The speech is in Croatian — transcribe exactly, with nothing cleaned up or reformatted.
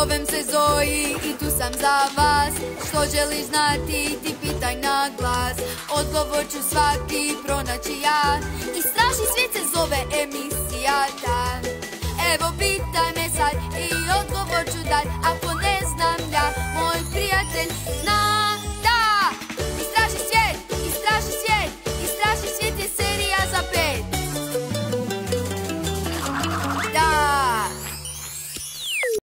Zovem se Zoji i tu sam za vas. Što želiš znati ti pitaj na glas. Odgovor ću svaki pronaći ja. I strašni svijet se zove emisija ta. Evo pitaj me